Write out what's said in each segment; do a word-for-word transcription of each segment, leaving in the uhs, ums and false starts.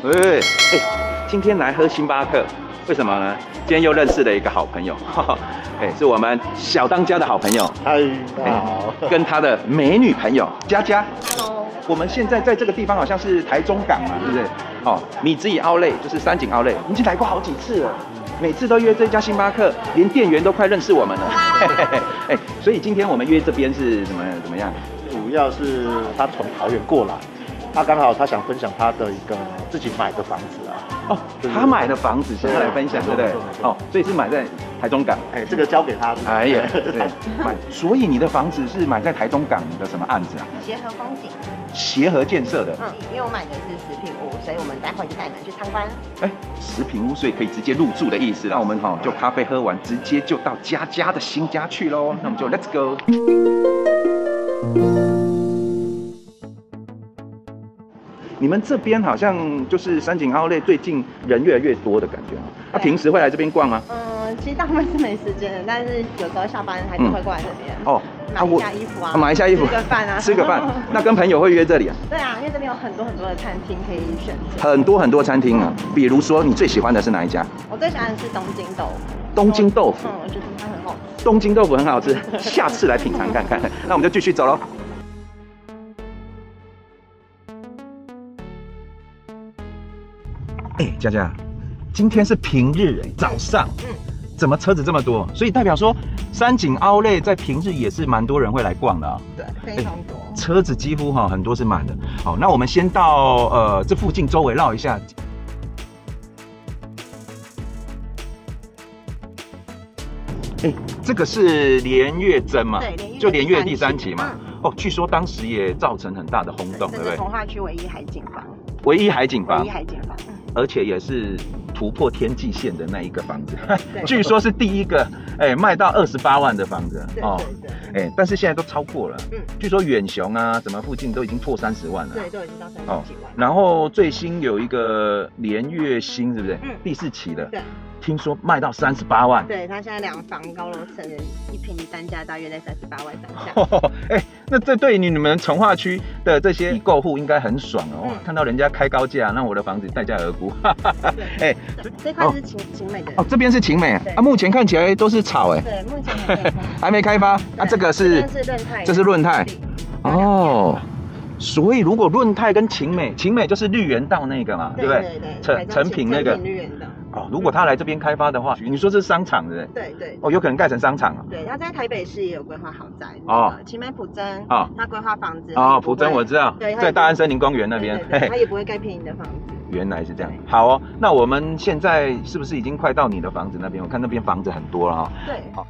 哎哎，今天来喝星巴克，为什么呢？今天又认识了一个好朋友，哎，是我们小当家的好朋友， 嗨，大家好， 跟他的美女朋友佳佳。 Hello， 我们现在在这个地方好像是台中港嘛，对不对？哦，米子乙奥莱就是三井奥莱，已经来过好几次了，每次都约这家星巴克，连店员都快认识我们了。哎，所以今天我们约这边是怎么怎么样？ 主要是他从桃园过来，他刚好他想分享他的一个自己买的房子啊。 哦，他买的房子想要来分享，对不对？哦，所以是买在台中港。 哎，这个交给他。 哎呀，对，买。所以你的房子是买在台中港的什么案子啊？ 协和风景。 协和建设的， 嗯，因为我买的是食品屋，所以我们待会就带你们去参观。 哎，食品屋，所以可以直接入住的意思。那我们哈就咖啡喝完，直接就到佳佳的新家去喽。那我们就 Let's go。你们这边好像就是三井奥莱最近人越来越多的感觉啊。他平时会来这边逛吗？ 嗯，其实大部分是没时间的，但是有时候下班还是会过来这边。 哦。 买一下衣服啊， 买一下衣服， 吃个饭啊， 吃个饭。那跟朋友会约这里啊？ 对啊，因为这边有很多很多的餐厅可以选择。 很多很多餐厅啊，比如说你最喜欢的是哪一家？ 我最喜欢的是东京豆腐。 东京豆腐， 嗯，我觉得它很好吃。 东京豆腐很好吃，下次来品尝看看。那我们就继续走喽。哎，佳佳，今天是平日哎，早上。嗯。 怎么车子这么多？所以代表说，三井奥莱在平日也是蛮多人会来逛的啊。 对，非常多。 车子几乎哈很多是满的。好，那我们先到呃这附近周围绕一下。哎，这个是连月珍嘛？ 对， 就连月第三期嘛。哦，据说当时也造成很大的轰动，对不对？ 从化区唯一海景房。 唯一海景房。唯一海景房。 而且也是。 突破天际线的那一个房子，据说是第一个哎卖到二十八万的房子哦，哎，但是现在都超过了。嗯，据说远雄啊，什么附近都已经破三十万了。 对，都已经到三十几万。 然后最新有一个连月新，是不是？嗯，第四期的。对。 听说卖到三十八万， 对他现在两房高楼层，一平单价大约在三十八万上下。 哎、欸，那这对于你们从化区的这些已购户应该很爽哦，嗯、看到人家开高价，那我的房子待价而沽。 哎、欸，这块是晴晴美的哦，这边是晴美啊，目前看起来都是草哎， 对，目前还没, 还没开发。啊，这个是这是润泰， 这是润泰，哦。 所以如果润泰跟晴美，晴美就是绿园道那个嘛，对不对？对对。成成品那个。绿园道。哦，如果他来这边开发的话，你说这是商场对不对？对对。哦，有可能盖成商场啊。 对，他在台北市也有规划豪宅。哦。晴美普珍。哦。他规划房子。 哦，普珍我知道。对。在大安森林公园那边。 对。他也不会盖便宜的房子。 原来是这样。好哦，那我们现在是不是已经快到你的房子那边？我看那边房子很多了哈。 对。好。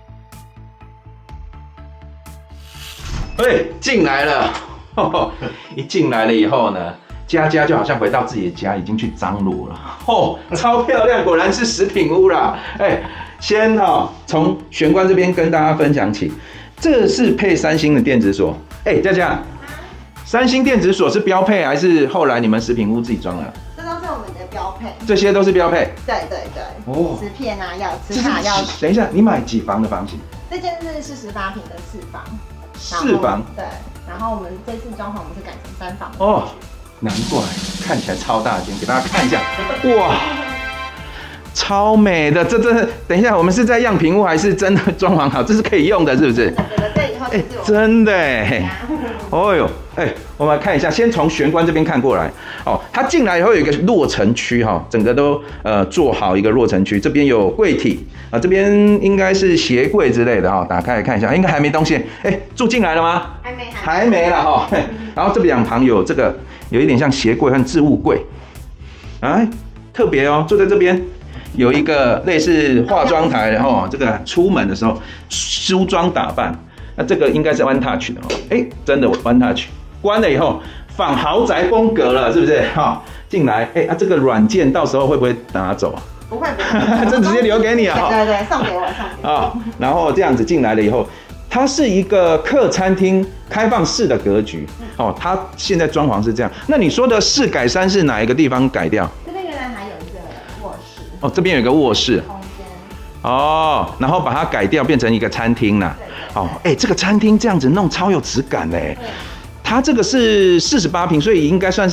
哎，进来了。 一进来了以后呢，佳佳就好像回到自己的家，已经去张罗了。哦，超漂亮，果然是食品屋啦。哎，先哈、哦、从玄关这边跟大家分享起，这是配三星的电子锁。哎，佳佳，三星电子锁是标配还是后来你们食品屋自己装的？ 这都是我们的标配。 这些都是标配。对对对。哦。磁片啊，要磁卡要。 等一下，你买几房的房型？ 这间是四十八坪的四房。 四房。对。 然后我们这次装潢，我们是改成三房哦，难怪看起来超大间，给大家看一下，哇，超美的，这真的，等一下，我们是在样品屋还是真的装潢好？这是可以用的，是不是？ 对，以后是我真的哎，哦呦，哎，我们来看一下，先从玄关这边看过来，哦，它进来以后有一个落尘区哈，整个都呃做好一个落尘区，这边有柜体啊，这边应该是鞋柜之类的哈，打开来看一下，应该还没东西，哎，住进来了吗？ 还没， 还没了哈。然后这两旁有这个，有一点像鞋柜和置物柜，哎，特别哦，坐在这边有一个类似化妆台，然后这个出门的时候梳妆打扮，那这个应该是 One Touch 的哦，哎，真的 One Touch， 关了以后仿豪宅风格了，是不是？哈，进来，哎啊，这个软件到时候会不会拿走啊？ 不会，不会， 这直接留给你啊！ 对对，送给我，送给我啊。 然后这样子进来了以后。 它是一个客餐厅开放式的格局哦，它现在装潢是这样。那你说的室改三是哪一个地方改掉？ 这边原来还有一个卧室哦，这边有一个卧室空间哦，然后把它改掉变成一个餐厅啦。哦，哎，这个餐厅这样子弄超有质感嘞。它这个是四十八坪，所以应该算是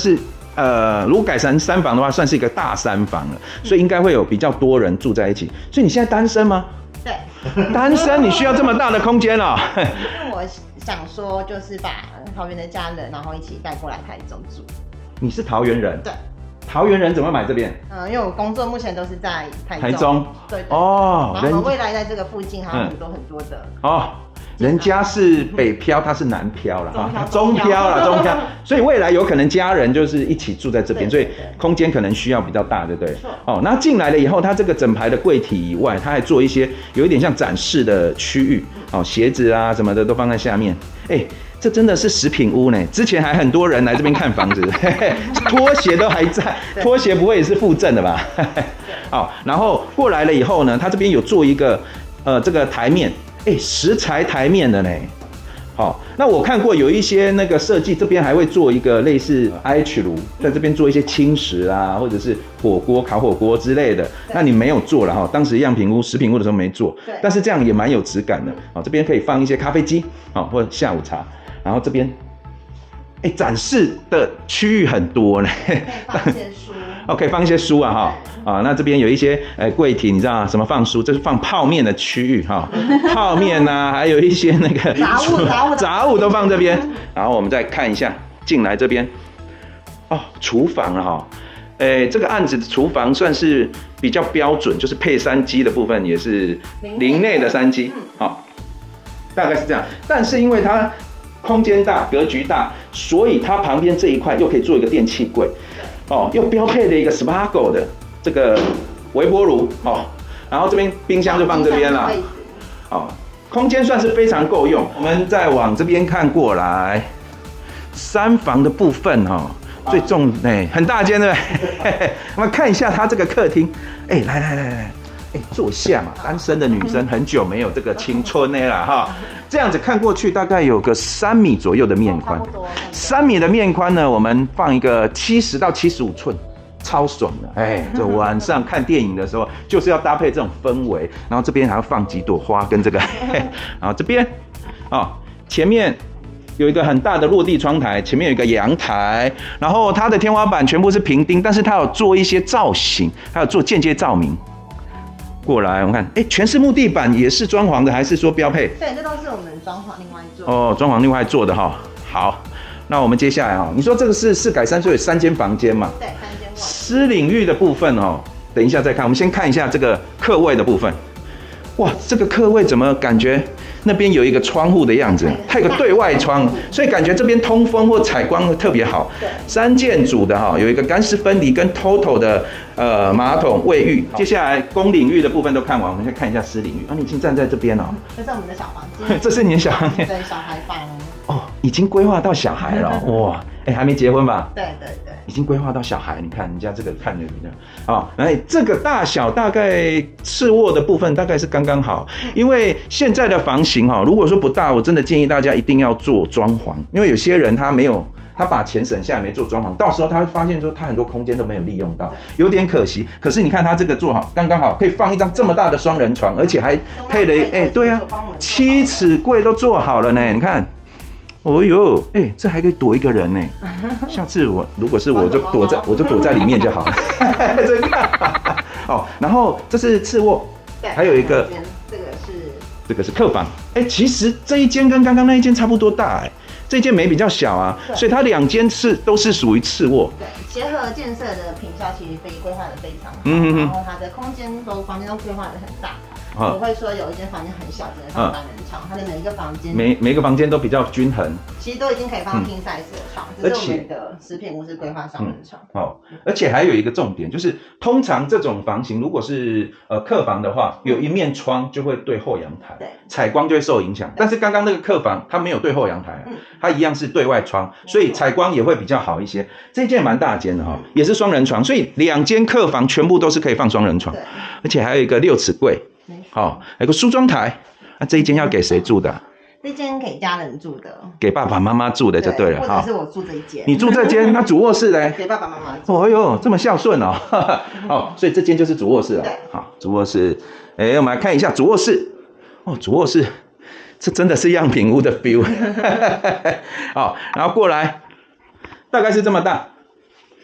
呃，如果改成三房的话，算是一个大三房了，所以应该会有比较多人住在一起。所以你现在单身吗？ 对， 单身你需要这么大的空间哦。 因为我想说，就是把桃园的家人，然后一起带过来台中住。 你是桃园人？ 对。 桃园人怎么买这边？ 嗯，因为我工作目前都是在台中。 台中。 对。 哦。 然后我们未来在这个附近还有很多很多的。 哦。人家是北漂，他是南漂了哈，他中漂了，中漂，所以未来有可能家人就是一起住在这边，所以空间可能需要比较大，对不对？哦，那进来了以后，它这个整排的柜体以外，它还做一些有一点像展示的区域，哦，鞋子啊什么的都放在下面，哎。这真的是食品屋呢！之前还很多人来这边看房子，拖鞋都还在，拖鞋不会也是附赠的吧？好，然后过来了以后呢，它这边有做一个呃这个台面，哎，石材台面的呢。好，那我看过有一些那个设计，这边还会做一个类似 I H 炉，在这边做一些轻食啊，或者是火锅、烤火锅之类的。那你没有做了哈，当时样品屋、食品屋的时候没做，但是这样也蛮有质感的。好，这边可以放一些咖啡机，好，或者下午茶。然后这边，哎，展示的区域很多呢， 可以放一些书， 哦，可以放一些书啊，哈，啊，那这边有一些呃柜体，你知道吗？什么放书？这是放泡面的区域哈，泡面呐、啊，还有一些那个杂物、杂物、 杂物都放这边。然后我们再看一下，进来这边，哦，厨房了哈，哎，这个案子的厨房算是比较标准，就是配三机的部分也是林内的三机，好，大概是这样。但是因为它空间大，格局大，所以它旁边这一块又可以做一个电器柜，哦，又标配了一个 Spargo 的这个微波炉，哦，然后这边冰箱就放这边了，哦，空间算是非常够用。我们再往这边看过来，三房的部分哈、哦，最重哎、欸、很大间对不对？我们看一下它这个客厅，哎、欸，来来来来。哎，坐下嘛，单身的女生很久没有这个青春呢啦哈。这样子看过去，大概有个三米左右的面宽，三米的面宽呢，我们放一个七十到七十五寸，超爽的。哎，这晚上看电影的时候，就是要搭配这种氛围。然后这边还要放几朵花跟这个，然后这边哦，前面有一个很大的落地窗台，前面有一个阳台，然后它的天花板全部是平钉，但是它有做一些造型，还有做间接照明。过来，我们看，哎，全是木地板，也是装潢的，还是说标配？ 对，这都是我们装潢另外做。 哦，装潢另外做的哈。好，那我们接下来哈，你说这个是四改三，所以三间房间嘛？ 对，三间房。 私领域的部分哦，等一下再看，我们先看一下这个客位的部分。哇，这个客位怎么感觉那边有一个窗户的样子？它有个对外窗，所以感觉这边通风或采光会特别好。三件组的哈，有一个干湿分离跟 total 的呃马桶卫浴。接下来公领域的部分都看完，我们先看一下私领域。啊，你已经站在这边了。 这是我们的小房间。 这是你的小房间。 对，小孩房。 哦，已经规划到小孩了哇！哎，还没结婚吧？ 对对对， 已经规划到小孩。你看人家这个看着比较啊，哎，这个大小大概次卧的部分大概是刚刚好。因为现在的房型哈，如果说不大，我真的建议大家一定要做装潢，因为有些人他没有。他把钱省下来没做装潢，到时候他会发现说他很多空间都没有利用到，有点可惜。可是你看他这个做好，刚刚好可以放一张这么大的双人床，而且还配了哎、欸，对啊，七尺柜都做好了呢。你看，哦呦，哎、欸，这还可以躲一个人呢。下次我如果是我就躲在我就躲在里面就好了。这个哦，然后这是次卧，还有一个这个是这个是客房。哎、欸，其实这一间跟刚刚那一间差不多大哎、欸。这间没比较小啊，所以它两间是都是属于次卧。 对，结合建设的坪效其实非规划的非常好， 嗯嗯然后它的空间都房间都规划的很大。我会说有一间房间很小，只能放单人床，它的每一个房间每每个房间都比较均衡， 其实都已经可以放 king size 的床，只是我们的食品屋是规划双人床。 好、嗯，而且还有一个重点就是，通常这种房型如果是呃客房的话，有一面窗就会对后阳台，对，采光就会受影响。但是刚刚那个客房它没有对后阳台、啊，嗯、它一样是对外窗，所以采光也会比较好一些。这间蛮大间的哈、哦，也是双人床，所以两间客房全部都是可以放双人床，而且还有一个六尺柜。好、哦，还有个梳妆台，那、啊、这一间要给谁住的、啊？ 这间给家人住的， 给爸爸妈妈住的就对了。 或者是我住这一间， 你住这间，那主卧室嘞？ 给爸爸妈妈住。 哦呦，这么孝顺哦。哦，所以这间就是主卧室了。好，主卧室，哎、欸，我们来看一下主卧室。哦，主卧室，这真的是样品屋的 feel。好，然后过来，大概是这么大。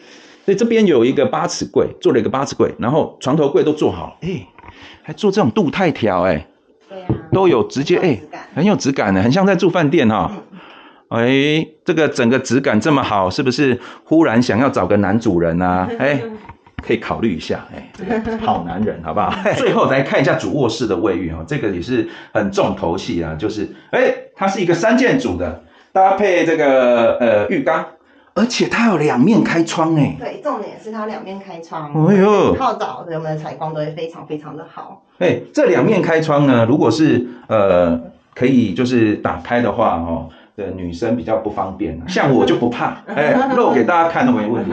所以这边有一个八尺柜，做了一个八尺柜，然后床头柜都做好了，哎、欸，还做这种镀钛条，哎，对啊，都有直接哎、欸，很有质感的，很像在住饭店哈、哦。哎、嗯欸，这个整个质感这么好，是不是忽然想要找个男主人啊？哎、欸，可以考虑一下，哎、欸，好男人，好不好？最后来看一下主卧室的卫浴哈，这个也是很重头戏啊，就是哎、欸，它是一个三件组的，搭配这个呃浴缸。而且它有两面开窗哎， 对，重点是它两面开窗。 哎呦， 泡澡的我们的采光都会非常非常的好。 哎，这两面开窗呢，如果是呃可以就是打开的话哦，的女生比较不方便，像我就不怕，哎，露给大家看都没问题。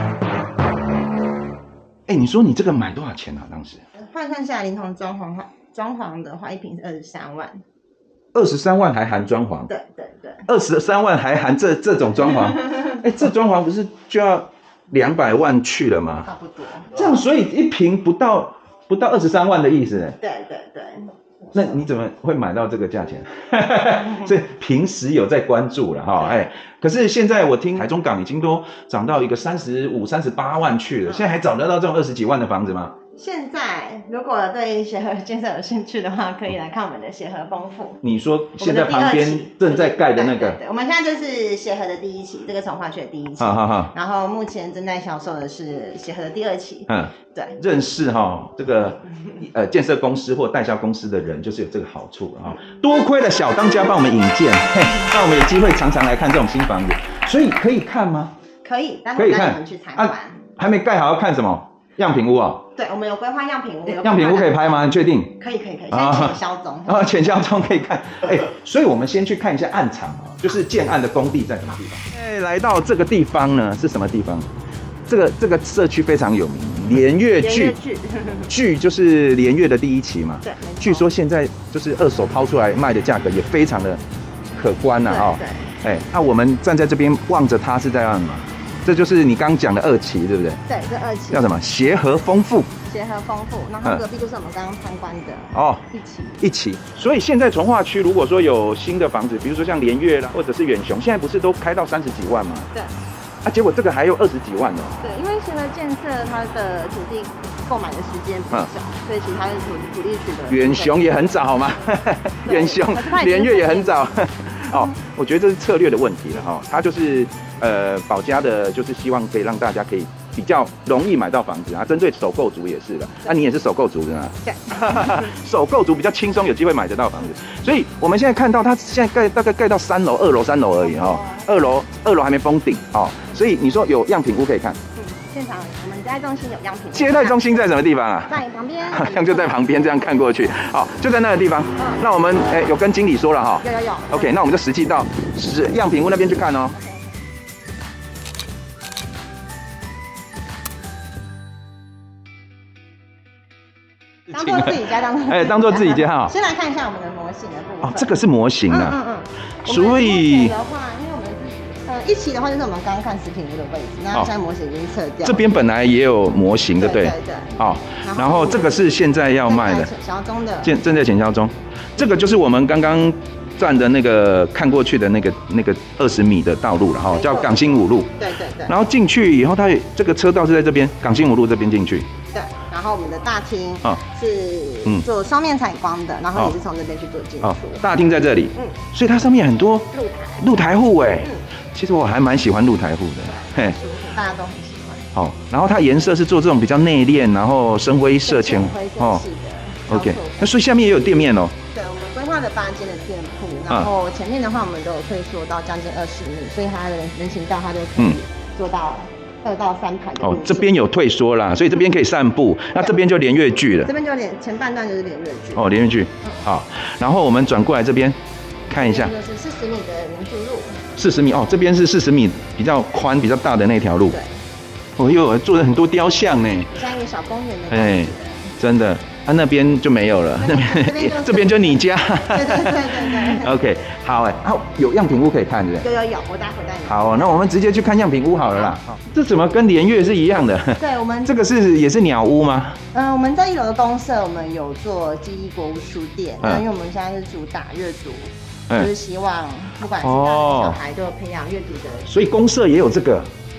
哎，你说你这个买多少钱啊？当时换算下来，连同装潢装潢的话，一瓶是二十三万。 二十三万还含装潢？ 对对对。 二十三万还含这这种装潢？哎，这装潢不是就要两百万去了吗？ 差不多。 这样，所以一瓶不到不到二十三万的意思。 对对对。 那你怎么会买到这个价钱？所以平时有在关注了哈，哎，可是现在我听台中港已经都涨到一个三十五、三十八万去了，现在还找得到这种二十几万的房子吗？ 现在如果对协和建设有兴趣的话，可以来看我们的协和丰富。 你说现在旁边正在盖的那个？ 对对对，我们现在就是协和的第一期，这个从化区的第一期。好好好。然后目前正在销售的是协和的第二期。嗯，对。认识哈这个呃建设公司或代销公司的人，就是有这个好处哈。多亏了小当家帮我们引荐，让我们有机会常常来看这种新房子。所以可以看吗？ 可以，待会带你们去参观。 还没盖好要看什么？样品屋啊？ 对，我们有规划样品屋。 样品屋可以拍吗？你确定？ 可以可以可以，现在浅销中。 啊，浅销中可以看。哎，所以我们先去看一下案场啊，就是建案的工地在什么地方？哎，来到这个地方呢，是什么地方？这个这个社区非常有名，联悦聚。聚就是联悦的第一期嘛。对。据说现在就是二手抛出来卖的价格也非常的可观呐啊。对。哎，那我们站在这边望着它是这样嘛？这就是你刚刚讲的二期，对不对？ 对，这二期叫什么？协和丰富。 协和丰富，然后隔壁就是我们刚刚参观的哦， 一期一期。所以现在从化区如果说有新的房子，比如说像联悦啦，或者是远雄，现在不是都开到三十几万吗？ 对。 啊，结果这个还有二十几万呢。 对，因为协和建设它的土地购买的时间比较少，所以其他的土土地取得。 远雄也很早嘛，远雄联悦也很早。哦，我觉得这是策略的问题了哈，它就是呃保家的，就是希望可以让大家可以比较容易买到房子啊。针对首购族也是的，那、啊、你也是首购族的啊？对，首购族比较轻松，有机会买得到房子。所以我们现在看到它现在盖大概盖到三楼、二楼、三楼而已哈、哦，二楼二楼还没封顶哦。所以你说有样品屋可以看。 现场我们接待中心有样品。 接待中心在什么地方啊？ 在旁边。 好像就在旁边，这样看过去，好，就在那个地方。嗯、那我们哎、欸、有跟经理说了哈。 有有有。 OK， 那我们就实际到是样品屋那边去看哦。 当做自己家，当做哎，当做自己家哈。 先来看一下我们的模型的部分。 哦，这个是模型啊。嗯嗯嗯。所以的话，因为我们呃一期的话就是我们刚刚看食品屋的位置，那现在模型已经撤掉。 这边本来也有模型的，对对对。好，然后这个是现在要卖的， 浅销中的， 正正在浅销中。这个就是我们刚刚站的那个看过去的那个那个二十米的道路了哈，叫港新五路。对对对。然后进去以后，它这个车道是在这边港新五路这边进去。 对。然后我们的大厅是做双面采光的，然后也是从这边去做进出。 大厅在这里，嗯，所以它上面很多露台露台户哎，嗯，其实我还蛮喜欢露台户的，嘿， 大家都很喜欢。 好，然后它颜色是做这种比较内敛，然后深灰色、浅哦 ，OK， 那所以下面也有店面哦。 对，我们规划的八间的店铺，然后前面的话我们都有退缩到将近二十米，所以它的人行道它就可以做到二到三排的。哦， 这边有退缩啦，所以这边可以散步。那这边就连越剧了。 这边就连前半段就是连越剧。 哦，连越剧。好，然后我们转过来这边看一下。 这是四十米的民族路。 四十米哦，这边是四十米比较宽、比较大的那条路。对。哦哟，做了很多雕像呢。 像一个小公园的。哎， 真的。他、啊、那边就没有了，那边这边就你家。 对对对对对。 OK， 好哎，好有样品屋可以看，对不对？有有有，我待会带你。 好，那我们直接去看样品屋好了啦。好，这怎么跟连越是一样的？ 对，我们这个是也是鸟屋吗？ 嗯、呃，我们在一楼的公社，我们有做记忆国屋书店，嗯、因为我们现在是主打阅读，嗯、就是希望不管是大人小孩都有培养阅读的。 所以公社也有这个。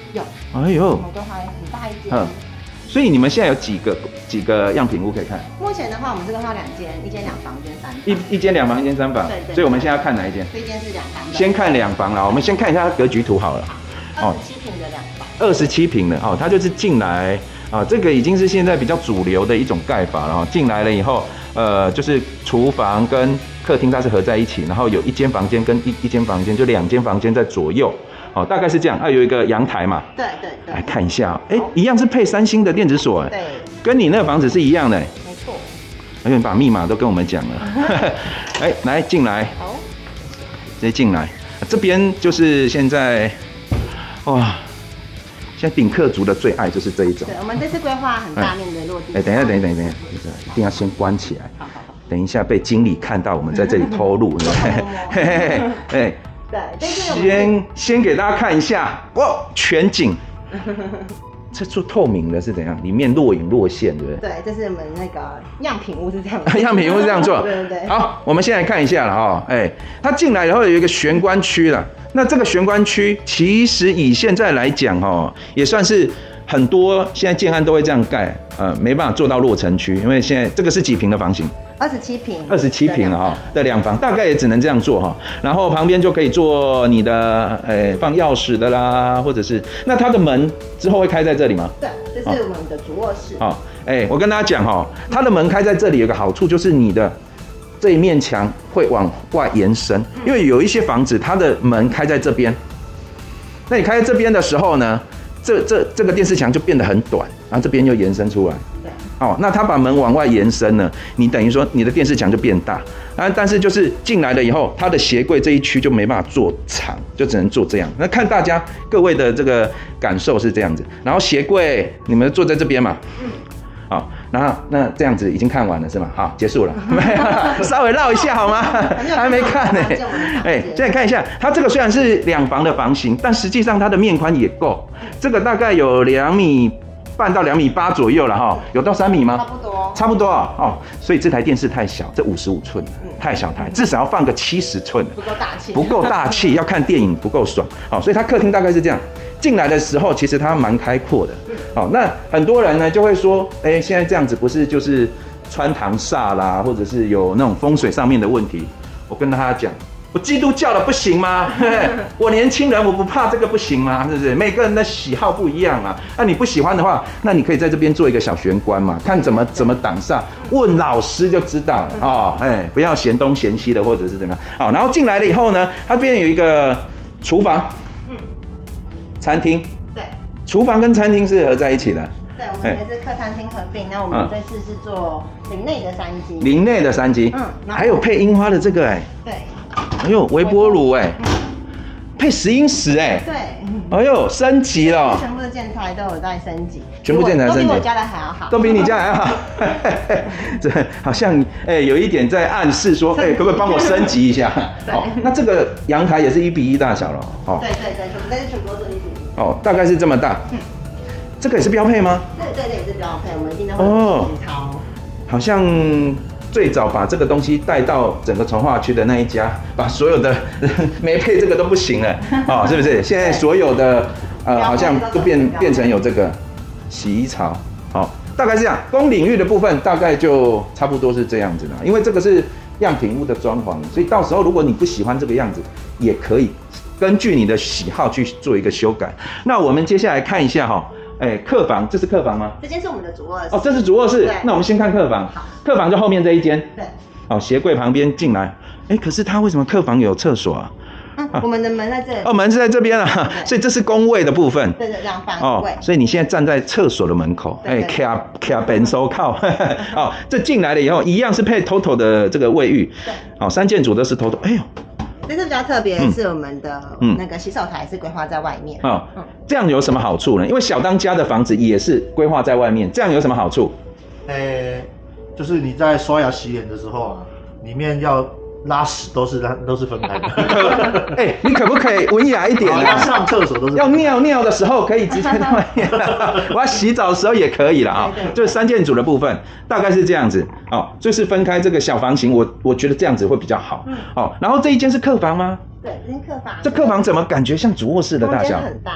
有。 哎呦， 我们规划很大一间。 嗯，所以你们现在有几个几个样品屋可以看？ 目前的话，我们这个话两间，一间两房，一间三房。 一一间两房，一间三房。 对对。 所以我们现在要看哪一间？ 这间是两房。 先看两房啦，我们先看一下它格局图好了。 二十七平的两房。 二十七平的哦，它就是进来啊，这个已经是现在比较主流的一种盖法了哈。进来了以后，呃，就是厨房跟客厅它是合在一起，然后有一间房间跟一一间房间，就两间房间在左右。哦，大概是这样。啊，有一个阳台嘛。 对对对。 来看一下，哎、欸，一样是配三星的电子锁，哎， 对， 跟你那个房子是一样的， 没错。 而且把密码都跟我们讲了。哎、欸，来进来， 好， 直接进来。这边就是现在，哇，现在顶客族的最爱就是这一种。 对，我们这次规划很大面的落地。 哎、欸，等一下，等一下，等一下，等一下，一定要先关起来。 好好好。等一下被经理看到我们在这里偷录，对不对？哎。 对， 先先给大家看一下，哇，全景，这做透明的是怎样？里面若隐若现，对不对？ 对，这是我们那个样品屋是这样， 样品屋是这样做。 对对对。 好，我们先来看一下了哈，哎，它进来以后有一个玄关区了，那这个玄关区其实以现在来讲哦，也算是很多现在建案都会这样盖，呃，没办法做到落成区，因为现在这个是几坪的房型？ 二十七坪， 二十七坪了哈的两房，大概也只能这样做哈。然后旁边就可以做你的，诶、欸，放钥匙的啦，或者是那它的门之后会开在这里吗？ 对，这是我们的主卧室。 好，哎、欸，我跟大家讲哈，它的门开在这里有个好处，就是你的这一面墙会往外延伸，因为有一些房子它的门开在这边，那你开在这边的时候呢，这这这个电视墙就变得很短，然后这边又延伸出来。哦，那他把门往外延伸了，你等于说你的电视墙就变大啊，但是就是进来了以后，它的鞋柜这一区就没办法做长，就只能做这样。那看大家各位的这个感受是这样子，然后鞋柜你们坐在这边嘛，嗯，好，然后那这样子已经看完了是吗？好，结束了，没有，稍微绕一下好吗？还没看呢、欸，哎，现在看一下，它这个虽然是两房的房型，但实际上它的面宽也够，这个大概有两米。半到两米八左右了哈，有到三米吗？ 差不多， 差不多啊，哦，所以这台电视太小，这五十五寸太小台，至少要放个七十寸， 不够大气， 不够大气，要看电影不够爽，好，所以它客厅大概是这样。进来的时候，其实它蛮开阔的，好，那很多人呢就会说，哎、欸，现在这样子不是就是穿堂煞啦，或者是有那种风水上面的问题？我跟大家讲。我基督教的不行吗？我年轻人我不怕这个不行吗？是不是？每个人的喜好不一样啊。那你不喜欢的话，那你可以在这边做一个小玄关嘛，看怎么怎么挡煞，问老师就知道了哦。哎，不要嫌东嫌西的，或者是怎么样。好，然后进来了以后呢，它这边有一个厨房，嗯，餐厅， 对， 厨房跟餐厅是合在一起的。 对，我们也是客餐厅合并。那我们这次是做林内的三机， 林内的三机，嗯，还有配樱花的这个哎、欸， 对。 哎呦，微波炉哎，配石英石哎， 对， 哎呦，升级了， 全部的建材都有在升级， 全部建材升级， 都比我家的还要好， 都比你家还要好，这好像哎、欸、有一点在暗示说，哎、欸、可不可以帮我升级一下？哦，那这个阳台也是一比一大小了，哦， 对对对，但是全部都是一比一， 哦，大概是这么大，嗯，这个也是标配吗？ 对对对，也是标配，我们一定都会有实操， 好像。最早把这个东西带到整个从化区的那一家，把所有的没配这个都不行了，哦，是不是？现在所有的呃，好像都变变成有这个洗衣槽，哦，大概是这样。公领域的部分大概就差不多是这样子的，因为这个是样品屋的装潢，所以到时候如果你不喜欢这个样子，也可以根据你的喜好去做一个修改。那我们接下来看一下哈、哦。哎、欸，客房，这是客房吗？ 这间是我们的主卧室。 哦，这是主卧室。那我们先看客房。 好， 客房就后面这一间。 对。 哦，鞋柜旁边进来。哎、欸，可是它为什么客房有厕所啊？ 嗯，啊、我们的门在这里。 哦，门是在这边啊，所以这是公卫的部分。 对对，两房柜。 哦，所以你现在站在厕所的门口，哎，卡卡本手铐。哦，这进来了以后，一样是配 Toto 的这个卫浴。对。哦，三件组都是 Toto。哎呦。 这次比较特别的是我们的那个洗手台是规划在外面。 嗯，嗯这样有什么好处呢？因为小当家的房子也是规划在外面，这样有什么好处？ 诶、欸，就是你在刷牙洗脸的时候啊，里面要拉屎都是都是分开的。 哎、欸，你可不可以文雅一点啊？ 要上厕所都是。 要尿尿的时候可以直接在外面，我要洗澡的时候也可以了啊。就是三件组的部分大概是这样子哦，就是分开这个小房型，我我觉得这样子会比较好。嗯。哦，然后这一间是客房吗？ 对，这是客房。 这客房怎么感觉像主卧室的大小？ 很大，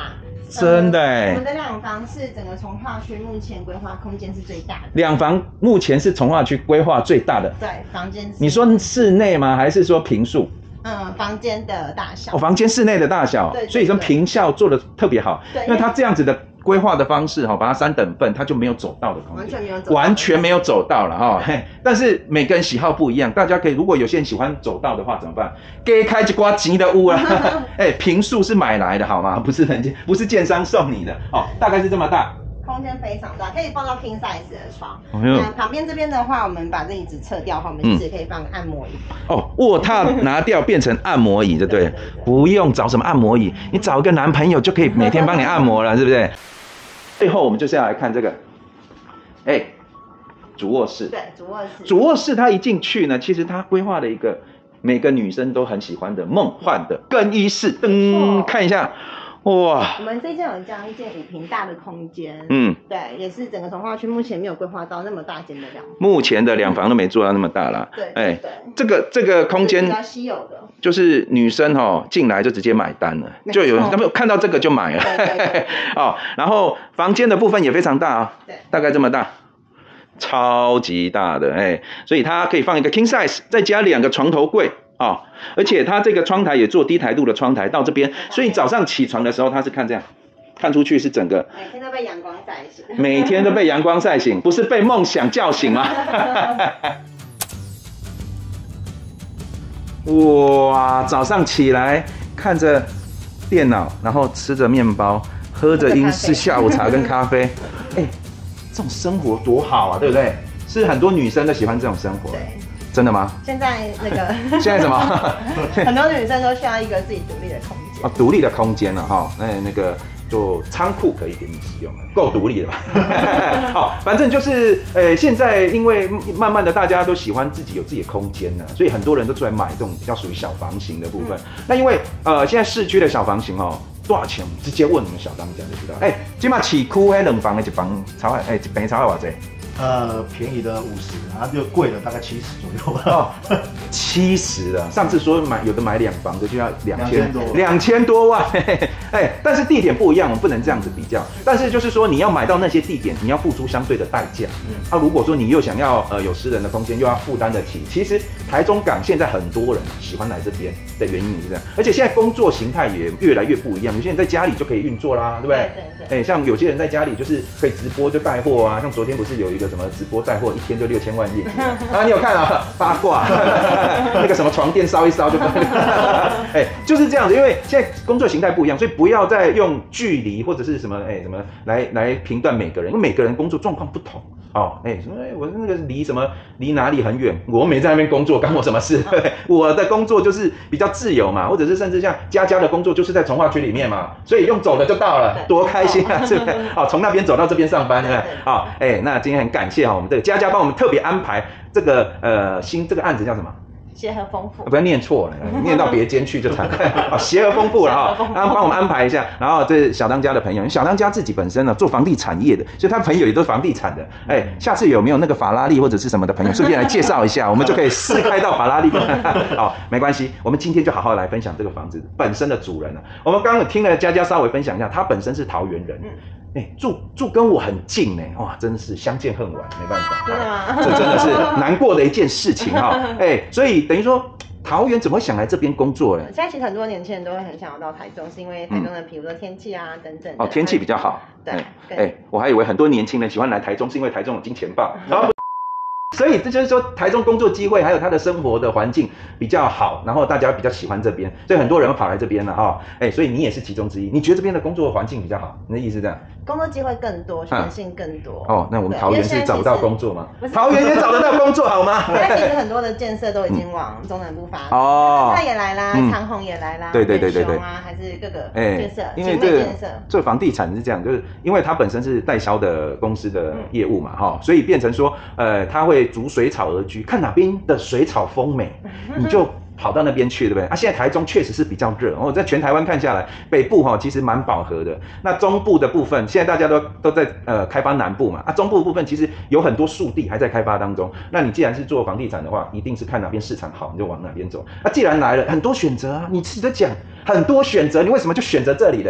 真的哎、 嗯。我们的两房是整个从化区目前规划空间是最大的。 两房目前是从化区规划最大的。 对，房间。 你说室内吗？还是说坪数？ 嗯，房间的大小。 哦，房间室内的大小。 对。 所以说坪效做的特别好。 对。 因为它这样子的规划的方式哈，把它三等份，它就没有走道的空间， 完全没有走道， 完全没有走道了哈。嘿，但是每个人喜好不一样，大家可以如果有些人喜欢走道的话怎么办？给开一刮钱的屋啊！哎，坪数是买来的好吗？不是人家不是建商送你的哦，大概是这么大。 空间非常大，可以放到 king size 的床。 哎呦， 那旁边这边的话，我们把这椅子撤掉，我们椅子可以放按摩椅。 哦，卧榻拿掉变成按摩椅，对不对？不用找什么按摩椅，你找一个男朋友就可以每天帮你按摩了，是不是？最后我们就是要来看这个，哎，主卧室。 对，主卧室。 主卧室它一进去呢，其实它规划了一个每个女生都很喜欢的梦幻的更衣室。噔，看一下。哇， 我们这间有这样一间五坪大的空间， 嗯， 对，也是整个从化区目前没有规划到那么大间的两房， 目前的两房都没做到那么大啦。 对， 哎， 对， 这个这个空间比较稀有的， 就是女生哦进来就直接买单了，就有他们看到这个就买了， 对对对哦，然后房间的部分也非常大啊、哦， 对， 大概这么大。超级大的哎，所以它可以放一个 king size， 再加两个床头柜啊、哦，而且它这个窗台也做低台度的窗台到这边，所以早上起床的时候它是看这样，看出去是整个每天都被阳光晒醒， 每天都被阳光晒醒，不是被梦想叫醒吗？哇，早上起来看着电脑，然后吃着面包，喝着英式下午茶跟咖啡，哎。这种生活多好啊，对不对？是很多女生都喜欢这种生活。 对， 真的吗？ 现在那个现在什么？ 很多女生都需要一个自己独立的空间。 啊，独立的空间了哈。那那个就仓库可以给你使用了，够独立了吧？好，反正就是呃，现在因为慢慢的大家都喜欢自己有自己的空间了，所以很多人都出来买这种比较属于小房型的部分。嗯、那因为呃，现在市区的小房型哦。多少钱？直接问你们小当家就知道。哎、欸，今嘛起区迄两房的一房炒哎，一平炒偌济？ 呃，便宜的五十，然后就贵的大概七十左右。 哦，七十了。上次说买有的买两房的就要两千多， 两千多万。哎，但是地点不一样，我们不能这样子比较。但是就是说，你要买到那些地点，你要付出相对的代价。嗯，啊，如果说你又想要呃有私人的空间，又要负担得起，其实台中港现在很多人喜欢来这边的原因是这样，而且现在工作形态也越来越不一样。有些人在家里就可以运作啦，对不对？ 对对对。 哎，像有些人在家里就是可以直播就带货啊，像昨天不是有一个什么直播带货，一天就六千万业绩啊？你有看啊？八卦，那个什么床垫烧一烧就对了。哎，就是这样子，因为现在工作形态不一样，所以不要再用距离或者是什么哎什么来来评断每个人，因为每个人工作状况不同。哦，哎、欸，什么？哎，我那个离什么离哪里很远，我没在那边工作，干我什么事？对，我的工作就是比较自由嘛，或者是甚至像佳佳的工作就是在从化区里面嘛，所以用走的就到了，多开心啊，是不是？好，从那边走到这边上班，对不对？好，哎、欸，那今天很感谢哈，我们的佳佳帮我们特别安排这个呃新这个案子叫什么？ 协和丰富， 不要念错了，念到别间去就惨了。协和丰富了哈，然后帮我们安排一下。然后这是小当家的朋友，小当家自己本身呢做房地产业的，所以他朋友也都是房地产的。哎，下次有没有那个法拉利或者是什么的朋友，顺便来介绍一下，我们就可以试开到法拉利。好，没关系，我们今天就好好来分享这个房子本身的主人了。我们刚刚听了佳佳稍微分享一下，他本身是桃园人。哎、欸，住住跟我很近呢，哇，真是相见恨晚，没办法， 真的吗？ 这真的是难过的一件事情哈。哎、欸，所以等于说，桃园怎么会想来这边工作呢？ 现在其实很多年轻人都会很想要到台中，是因为台中的比如说天气啊等等。 哦，天气比较好。 对。哎、 欸欸，我还以为很多年轻人喜欢来台中，是因为台中有金钱豹。所以这就是说，台中工作机会还有他的生活的环境比较好，然后大家比较喜欢这边，所以很多人跑来这边了哈。哎、欸，所以你也是其中之一。你觉得这边的工作环境比较好？你的意思是这样？ 工作机会更多，选性更多。 哦，那我们桃园是找不到工作吗？桃园也找得到工作好吗？ 现在其实很多的建设都已经往中南部发展， 哦， 他也来啦，长虹也来啦， 对对对对对， 啊，还是各个建设， 因为这个做房地产是这样，就是因为它本身是代销的公司的业务嘛，哈，所以变成说，呃，它会逐水草而居，看哪边的水草丰美，你就跑到那边去，对不对？啊，现在台中确实是比较热，哦，在全台湾看下来，北部哈其实蛮饱和的。那中部的部分，现在大家都都在呃开发南部嘛，啊，中部的部分其实有很多树地还在开发当中。那你既然是做房地产的话，一定是看哪边市场好，你就往哪边走。啊，既然来了，很多选择啊，你自己在讲很多选择，你为什么就选择这里嘞？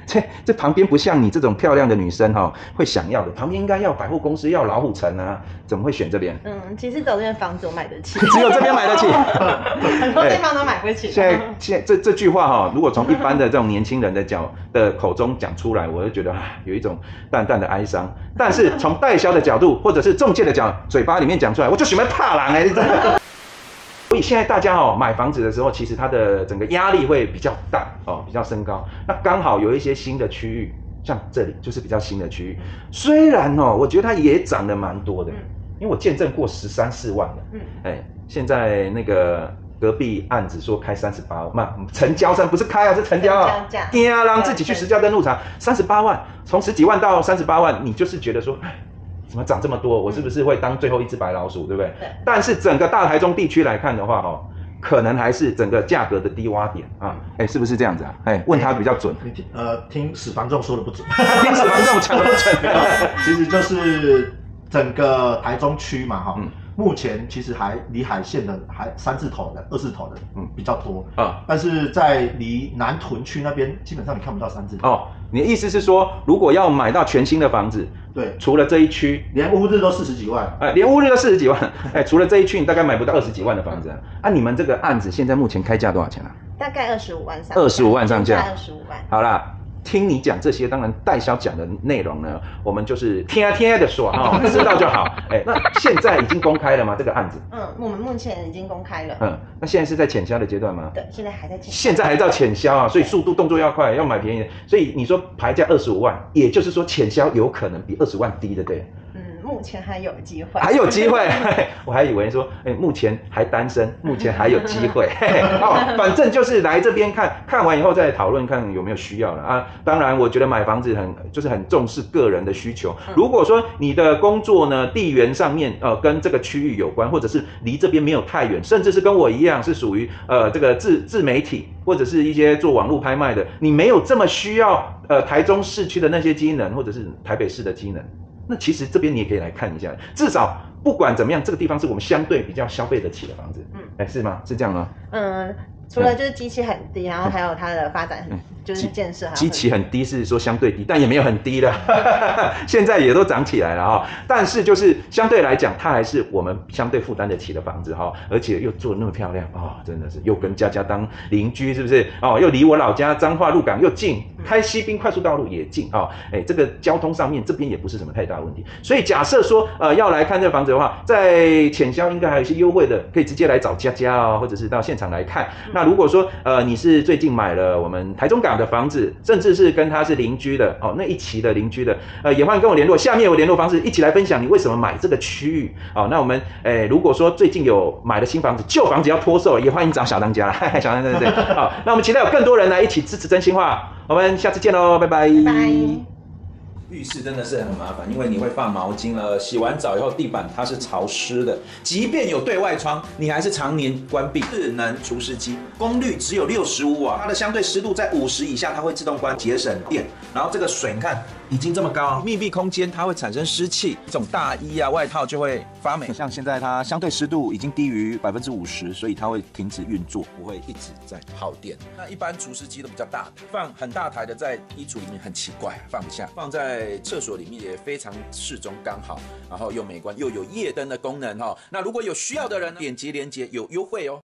这这旁边不像你这种漂亮的女生哈、哦、会想要的，旁边应该要百货公司，要老虎城啊，怎么会选这边？ 嗯，其实走这边房子我买得起， 只有这边买得起， 很多地方都买不起。 现在现在这这句话哈、哦，如果从一般的这种年轻人的角的口中讲出来，我就觉得啊有一种淡淡的哀伤。但是从代销的角度，或者是中介的角嘴巴里面讲出来，我就喜欢怕狼哎。所以现在大家哦买房子的时候，其实它的整个压力会比较大哦，比较升高。那刚好有一些新的区域，像这里就是比较新的区域。虽然哦，我觉得它也涨得蛮多的，嗯、因为我见证过十三四万的，嗯，哎，现在那个隔壁案子说开三十八万，成交上不是开啊，是成交啊，爹啊，让自己去实价登录查，三十八万，从十几万到三十八万，你就是觉得说，哎。怎么涨这么多？我是不是会当最后一只白老鼠，对不对？对。但是整个大台中地区来看的话，哦，可能还是整个价格的低洼点啊，哎，是不是这样子啊？哎，问他比较准。 你听，呃，听史房仲说的不准， 听史房仲讲的不准。 其实就是整个台中区嘛，哈、嗯，目前其实还离海线的还三字头的、二字头的，嗯，比较多啊。但是在离南屯区那边，基本上你看不到三字头。 哦，你的意思是说，如果要买到全新的房子？ 对， 除了这一区， 连乌日都四十几万， 哎，连乌日都四十几万，哎，除了这一区，你大概买不到二十几万的房子啊。啊，你们这个案子现在目前开价多少钱啊？ 大概二十五万上。 二十五万上架。 二十五万。 好啦，听你讲这些，当然代销讲的内容呢，我们就是听听的说啊，知道就好。哎，那现在已经公开了吗？这个案子？ 嗯，我们目前已经公开了。 嗯，那现在是在潜销的阶段吗？ 对，现在还在潜销。 现在还在潜销啊，所以速度动作要快，要买便宜的。所以你说牌价二十五万，也就是说潜销有可能比二十万低的，对？ 嗯，目前还有机会。 还有机会，我还以为说，哎，目前还单身，目前还有机会。哦，反正就是来这边看看完以后再讨论，看有没有需要了啊。当然，我觉得买房子很就是很重视个人的需求。如果说你的工作呢地缘上面呃跟这个区域有关，或者是离这边没有太远，甚至是跟我一样是属于呃这个自自媒体或者是一些做网络拍卖的，你没有这么需要呃台中市区的那些机能，或者是台北市的机能。那其实这边你也可以来看一下，至少不管怎么样，这个地方是我们相对比较消费得起的房子。嗯，哎，是吗？是这样吗？ 嗯，除了就是基期很低，然后还有它的发展很，就是建设基期很低是说相对低，但也没有很低了，现在也都涨起来了哈。但是就是相对来讲，它还是我们相对负担得起的房子哈，而且又做得那么漂亮哦，真的是又跟佳佳当邻居，是不是？哦，又离我老家彰化鹿港又近，开西滨快速道路也近哦。哎，这个交通上面这边也不是什么太大问题。所以假设说呃要来看这个房子的话，在潜销应该还有一些优惠的，可以直接来找佳佳哦，或者是到现场来看。那如果说呃你是最近买了我们台中港的房子，甚至是跟他是邻居的哦，那一期的邻居的，呃，也欢迎跟我联络。下面有联络方式，一起来分享你为什么买这个区域。哦，那我们诶，如果说最近有买了新房子，旧房子要脱售，也欢迎找小当家，小当家对对。好，那我们期待有更多人来一起支持真心话。我们下次见喽，拜拜。 拜拜。 浴室真的是很麻烦，因为你会放毛巾了，洗完澡以后地板它是潮湿的，即便有对外窗，你还是常年关闭。智能除湿机功率只有六十五瓦，它的相对湿度在五十以下，它会自动关，节省电。然后这个水你看已经这么高，密闭空间它会产生湿气，这种大衣啊外套就会发霉。像现在它相对湿度已经低于百分之五十，所以它会停止运作，不会一直在耗电。那一般除湿机都比较大的，放很大台的在衣橱里面很奇怪，放不下，放在在厕所里面也非常适中刚好，然后又美观又有夜灯的功能哈。那如果有需要的人，点击连结有优惠哦。